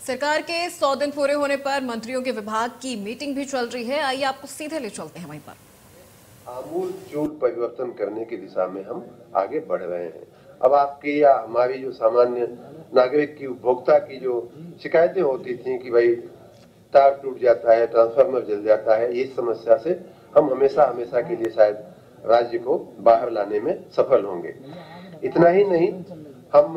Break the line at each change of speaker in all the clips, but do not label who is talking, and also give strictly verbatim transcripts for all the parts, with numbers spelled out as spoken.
सरकार के सौ दिन पूरे होने पर मंत्रियों के विभाग की मीटिंग भी चल रही है। आइए आपको सीधे ले चलते हैं वहीं पर।
आमूल चूल परिवर्तन करने की दिशा में हम आगे बढ़ रहे हैं। अब आपकी या हमारी जो सामान्य नागरिक की, उपभोक्ता की जो शिकायतें होती थी कि भाई तार टूट जाता है, ट्रांसफार्मर जल जाता है, इस समस्या से हम हमेशा हमेशा के लिए शायद राज्य को बाहर लाने में सफल होंगे। इतना ही नहीं, हम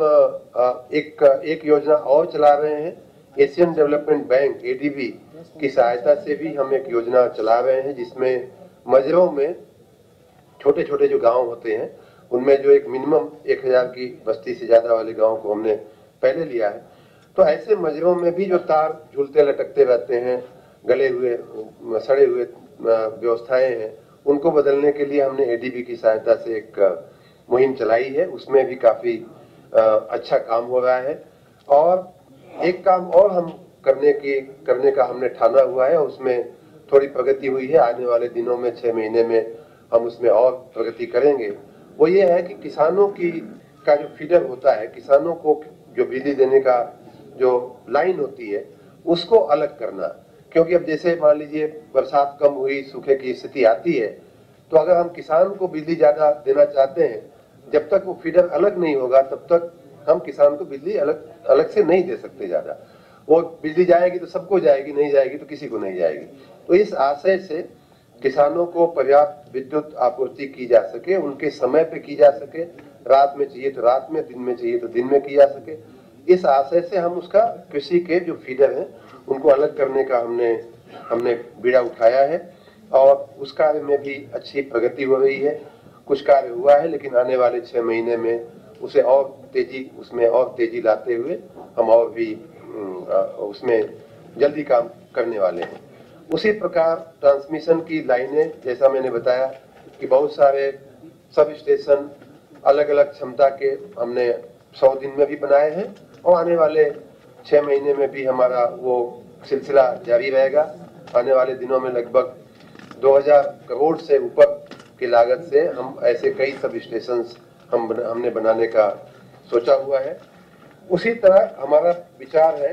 एक एक योजना और चला रहे हैं। Asian development bank A D B की सहायता से भी हम एक योजना चला रहे हैं, जिसमें मजरों में छोटे छोटे जो गांव होते हैं उनमें जो एक मिनिमम एक हजार की बस्ती से ज्यादा वाले गांव को हमने पहले लिया है। तो ऐसे मजरों में भी जो तार झूलते लटकते रहते हैं, गले हुए सड़े हुए व्यवस्थाएं हैं, उनको बदलने के लिए हमने ए डी बी की सहायता से एक मुहिम चलाई है। उसमें भी काफी अच्छा काम हो रहा है। और एक काम और हम करने की करने का हमने ठाना हुआ है, उसमें थोड़ी प्रगति हुई है। आने वाले दिनों में, छह महीने में हम उसमें और प्रगति करेंगे। वो ये है कि किसानों की का जो फीडर होता है, किसानों को जो बिजली देने का जो लाइन होती है, उसको अलग करना। क्योंकि अब जैसे मान लीजिए बरसात कम हुई, सूखे की स्थिति आती है, तो अगर हम किसान को बिजली ज्यादा देना चाहते हैं, जब तक वो फीडर अलग नहीं होगा तब तक हम किसान को बिजली अलग अलग से नहीं दे सकते ज्यादा। वो बिजली जाएगी तो सबको जाएगी, नहीं जाएगी तो किसी को नहीं जाएगी। तो इस आशय से किसानों को पर्याप्त विद्युत आपूर्ति की जा सके, उनके समय पे की जा सके, रात में चाहिए तो रात में, दिन में चाहिए तो दिन में की जा सके, इस आशय से हम उसका कृषि के जो फीडर हैं उनको अलग करने का हमने हमने बीड़ा उठाया है। और उस कार्य में भी अच्छी प्रगति हो रही है। कुछ कार्य हुआ है, लेकिन आने वाले छह महीने में उसे और तेजी उसमें और तेजी लाते हुए हम और भी उसमें जल्दी काम करने वाले हैं। उसी प्रकार ट्रांसमिशन की लाइनें, जैसा मैंने बताया कि बहुत सारे सब स्टेशन अलग अलग क्षमता के हमने सौ दिन में भी बनाए हैं, और आने वाले छह महीने में भी हमारा वो सिलसिला जारी रहेगा। आने वाले दिनों में लगभग दो हज़ार करोड़ से ऊपर की लागत से हम ऐसे कई सब स्टेशन हम बना, हमने बनाने का सोचा हुआ है। उसी तरह हमारा विचार है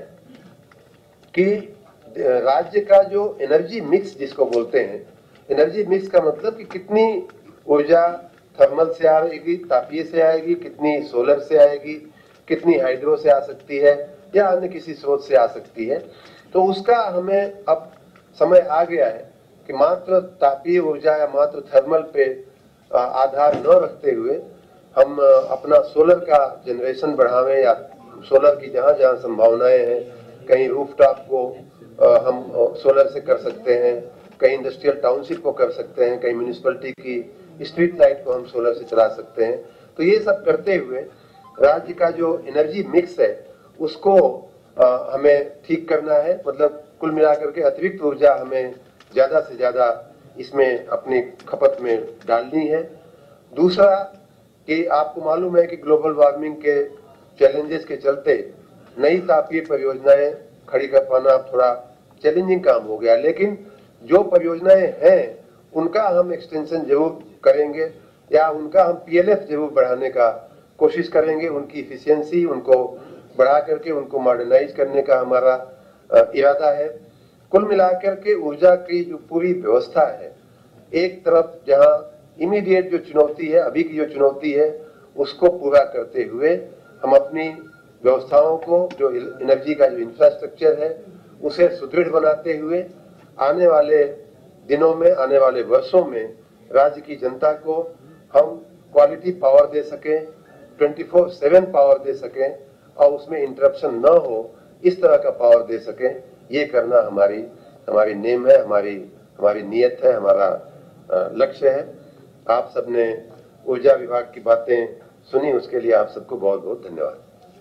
कि राज्य का जो एनर्जी मिक्स जिसको बोलते हैं, एनर्जी मिक्स का मतलब कि कितनी ऊर्जा थर्मल से आएगी, तापीय से आएगी, कितनी सोलर से आएगी, कितनी हाइड्रो से आ सकती है, या अन्य किसी स्रोत से आ सकती है। तो उसका हमें अब समय आ गया है कि मात्र तापीय ऊर्जा या मात्र थर्मल पे आधार न रखते हुए हम अपना सोलर का जनरेशन बढ़ावें, या सोलर की जहाँ जहाँ संभावनाएं हैं, कहीं रूफटॉप को हम सोलर से कर सकते हैं, कहीं इंडस्ट्रियल टाउनशिप को कर सकते हैं, कहीं म्यूनिसिपैलिटी की स्ट्रीट लाइट को हम सोलर से चला सकते हैं। तो ये सब करते हुए राज्य का जो एनर्जी मिक्स है उसको आ, हमें ठीक करना है। मतलब कुल मिलाकर के अतिरिक्त ऊर्जा हमें ज्यादा से ज्यादा इसमें अपनी खपत में डालनी है। दूसरा कि आपको मालूम है कि ग्लोबल वार्मिंग के चैलेंजेस के चलते नई तापीय परियोजनाएं खड़ी कर पाना थोड़ा चैलेंजिंग काम हो गया, लेकिन जो परियोजनाएं हैं उनका हम एक्सटेंशन जरूर करेंगे, या उनका हम पी एल एफ जरूर बढ़ाने का कोशिश करेंगे। उनकी इफिशियंसी उनको बढ़ा करके उनको मॉडर्नाइज करने का हमारा इरादा है। कुल मिलाकर के ऊर्जा की जो पूरी व्यवस्था है, एक तरफ जहां इमीडिएट जो चुनौती है, अभी की जो चुनौती है, उसको पूरा करते हुए हम अपनी व्यवस्थाओं को, जो एनर्जी का जो इंफ्रास्ट्रक्चर है, उसे सुदृढ़ बनाते हुए आने वाले दिनों में, आने वाले वर्षों में राज्य की जनता को हम क्वालिटी पावर दे सकें, ट्वेंटी फोर सेवन पावर दे सकें, और उसमें इंटरप्शन न हो, इस तरह का पावर दे सकें। ये करना हमारी हमारी नेम है, हमारी हमारी नियत है, हमारा लक्ष्य है। आप सबने ऊर्जा विभाग की बातें सुनी, उसके लिए आप सबको बहुत बहुत धन्यवाद।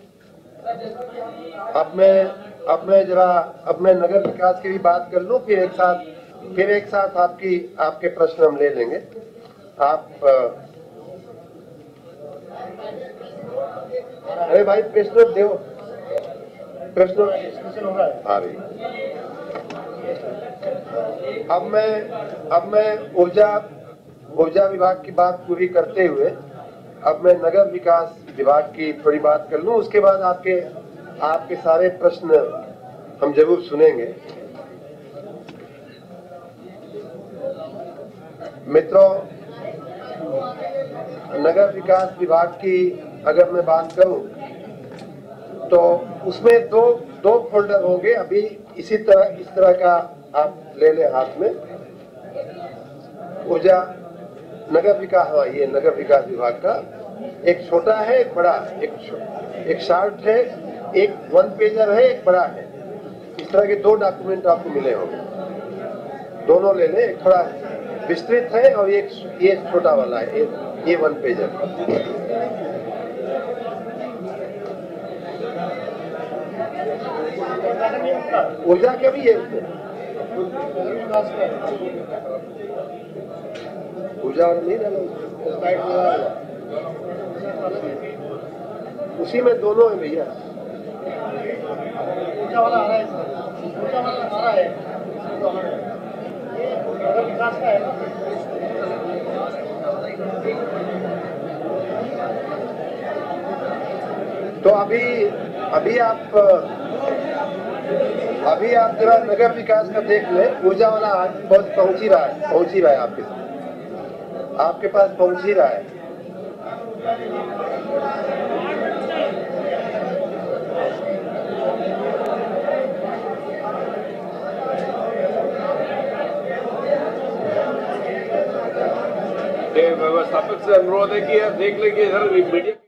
अब मैं अब मैं जरा अब मैं नगर विकास की भी बात कर लूं, फिर एक साथ फिर एक साथ आपकी आपके प्रश्न हम ले लेंगे। आप अरे भाई प्रश्न दो, प्रश्न डिस्कशन हो रहा है। आ रही अब मैं अब मैं ऊर्जा ऊर्जा विभाग की बात पूरी करते हुए अब मैं नगर विकास विभाग की थोड़ी बात कर लूं। उसके बाद आपके आपके सारे प्रश्न हम जरूर सुनेंगे। मित्रों, नगर विकास विभाग की अगर मैं बात करूं तो उसमें दो दो फोल्डर होंगे। अभी इसी तरह इस तरह का आप ले लें हाथ में, ऊर्जा नगर विकास, हाँ ये नगर विकास विभाग का एक छोटा है एक बड़ा, एक एक शार्ट है, एक वन पेजर है, एक बड़ा है। इस तरह के दो डॉक्यूमेंट आपको मिले होंगे, दोनों ले लें। एक थोड़ा विस्तृत है और एक ये छोटा वाला है, ये, ये वन पेजर। ऊर्जा के भी है उसमें, ऊर्जा वाला नहीं डाला, उसी में दोनों है भैया। ऊर्जा वाला आ रहा है, ऊर्जा वाला आ रहा है, नगर विकास का है। तो अभी अभी आप अभी आप जरा नगर विकास का देख लें। ऊर्जा वाला आज बहुत पहुंच ही रहा है, पहुंच ही रहा है आपके आपके पास पहुंच ही रहा है।
व्यवस्थापक से अनुरोध है कि देख लेंगे इधर मीडिया